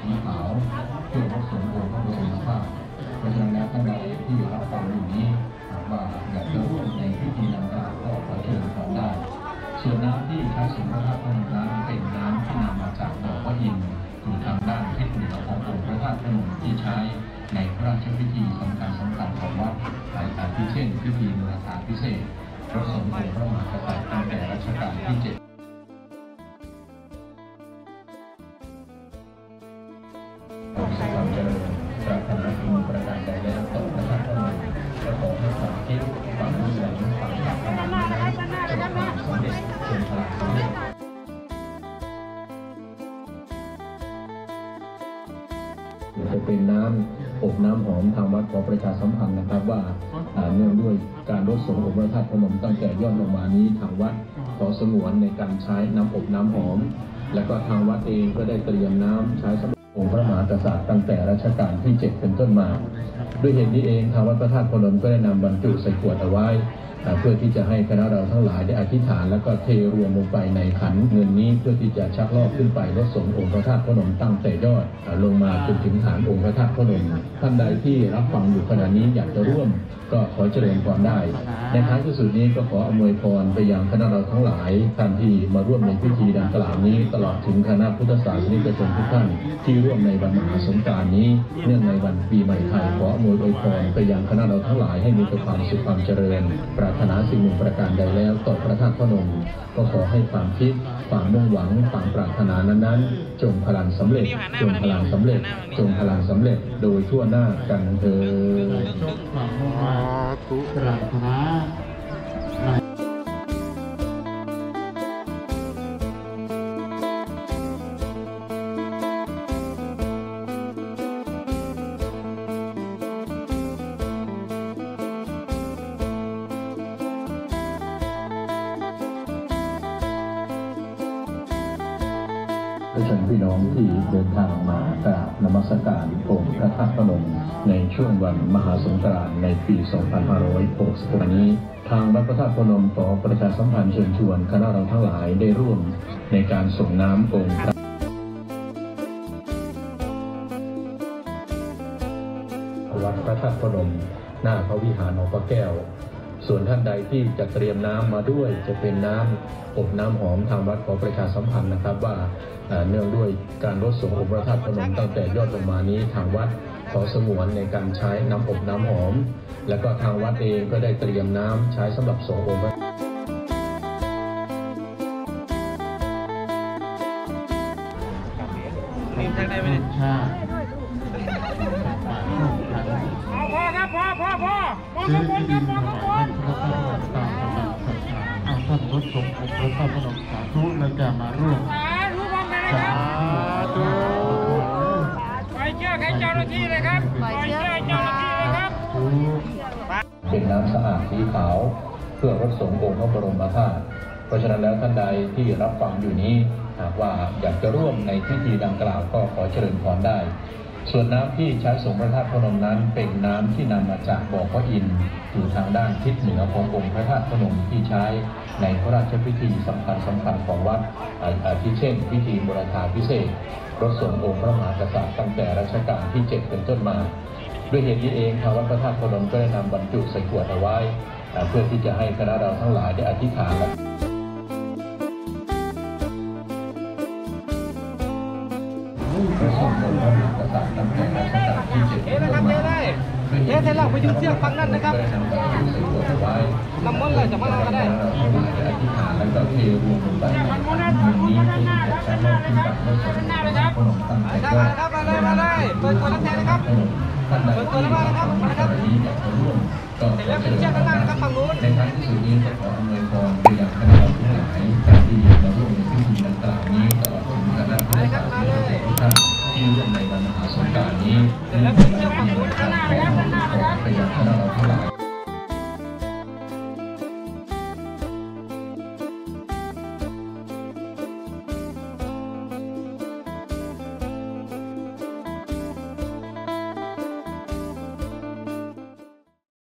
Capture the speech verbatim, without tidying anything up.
สีขาวเพื่อรับสมบูรณ์พระบรมธาตุเพราะฉะนั้นท่านใดที่รับฟังอยู่นี้หากว่าอยากจะร่วมในพิธีดังกล่าวก็ขอเชิญขอได้ส่วนน้ำที่ใช้สมพระธาตุพนมนั้นเป็นน้ำที่นำมาจากบ่อพระอินทร์อยู่ทางด้านทิศเหนือขององค์พระธาตุพนมที่ใช้ในพระราชพิธีสำคัญสำคัญของวัดหลายอาทิเช่นพิธีบูรพาภิเษกรถสมเด็จพระมหากษัตริย์ตั้งแต่รัชกาลที่เจ็ดความเจริญปรารถนาสิ่งประการใดแล้วต่อพระธาตุพนมจะขอให้ความคิดความรู้หวังความปรารถนานั้นจะความสำเร็จจนพลังสำเร็จจะเป็นน้ำอบน้ำหอมทางวัดขอประชาสัมพันธ์นะครับว่าเนื่องด้วยการรดส่งองค์พระธาตุพนมตั้งแต่ยอดลงมานี้ทางวัดขอสงวนในการใช้น้ำอบน้ำหอมและก็ทางวัดเองก็ได้เตรียมน้ำใช้สำหรับองค์พระมหากษัตริย์ตั้งแต่รัชกาลที่เจ็ดเป็นต้นมาด้วยเหตุนี้เองทางวัดพระธาตุพนมก็ได้นำบรรจุใส่ขวดเอาไว้เพื่อที่จะให้คณะเราทั้งหลายได้อธิษฐานแล้วก็เทรวมลงไปในขันเงินนี้เพื่อที่จะชักลอกขึ้นไปรดส่งองค์พระธาตุพนมตั้งแต่ยอดลงมาจนถึงฐานองค์พระธาตุพนมท่านใดที่รับฟังอยู่ขณะนี้อยากจะร่วมก็ขอเจริญพรได้ในท้ายที่สุดนี้ก็ขออำนวยพรไปยังคณะเราทั้งหลายท่านที่มาร่วมในพิธีดังกล่าวนี้ตลอดถึงคณะพุทธศาสนิกชนทุกท่านที่ร่วมในวันมหาสงกรานต์นี้เนื่องในวันปีใหม่ไทยขออำนวยพรไปยังคณะเราทั้งหลายให้มีแต่ความสุขความเจริญปรารถนาสิ่งหนึ่งประการใดแล้วต่อพระธาตุพนมก็ขอให้ความคิดความมุ่งหวังความปรารถนานั้นๆจงพลังสำเร็จจงพลังสำเร็จจงพลังสำเร็จโดยทั่วหน้ากันเถิดความมุ่งมั่นปรารถนาเชิญพี่น้องที่เดินทางมากราบนมัสการองค์พระธาตุพนมในช่วงวันมหาสงกรานต์ในปี สองพันห้าร้อยหกสิบหก นี้ทางวัดพระธาตุพนมขอประชาสัมพันธ์เชิญชวนคณะเราทั้งหลายได้ร่วมในการส่งน้ำองค์พระวัดพระธาตุพนมหน้าพระวิหารหลวงพ่อแก้วส่วนท่านใดที่จะเตรียมน้ำมาด้วยจะเป็นน้ำอบน้ำหอมทางวัดขอประชาสัมพันธ์นะครับว่าเนื่องด้วยการรดส่งองค์พระธาตุพนมตั้งแต่ยอดลงมานี้ทางวัดขอสงวนในการใช้น้ำอบน้ำหอมและก็ทางวัดเองก็ได้เตรียมน้ำใช้สำหรับส่งองค์พระพอครับพอพอพอพอครับพอครับพอครับพอเอาท่านรถส่งองค์พระธาตุพนมสาธุและจะมาร่วมสาธุไปเชื่อใครเจ้าหน้าที่เลยครับไปเชื่อเจ้าหน้าที่เลยครับเป็นน้ำสะอาดสีขาวเพื่อรดส่งองค์พระบรมธาตุเพราะฉะนั้นแล้วท่านใดที่รับฟังอยู่นี้หากว่าอยากจะร่วมในพิธีดังกล่าวก็ขอเชิญพรได้ส่วนน้ำที่ใช้ส่งพระธาตุพนมนั้นเป็นน้ำที่นำมาจากบ่อพระอินทร์อยู่ทางด้านทิศเหนือขององค์พระธาตุพนมที่ใช้ในพระราชพิธีสำคัญสำคัญของวัดอาทิเช่นพิธีบูรพาภิเษกรถส่งองค์พระมหากษัตริย์ตั้งแต่รัชกาลที่เจ็ดเป็นต้นมาด้วยเหตุนี้เองทางวัดพระธาตุพนมก็ได้นำบรรจุใส่ขวดเอาไว้เพื่อที่จะให้คณะเราทั้งหลายได้อธิษฐานและพระสงฆ์องค์พระมหากษัตริย์ตั้งแต่รัชกาลที่เจ็ดเป็นต้นมาเทเสร็จแล้วไปยืนเสียงฟังนั่นนะครับน้ำมันเลยจะมาเอาก็ได้อธิษฐานแล้วก็เทรวมลงไปในขันนี้เพื่อที่จะใช้รอบขึ้นกับพระสงฆ์องค์พระพนมตั้งแต่ยอดมาเลยมาเลยเปิดตัวแล้วแทนนะครับท่านใดที่มาในวันนี้อยากจะร่วมก็ขอเชิญในท้ายที่สุดนี้ก็ขออำนวยพรไปยังคณะเราทั้งหลายที่มาร่วมในพิธีดังกล่าวนี้ตลอดถึงคณะผู้ศาสนิกชนทุกท่านที่ร่วมในวันมหาสงกรานต์นี้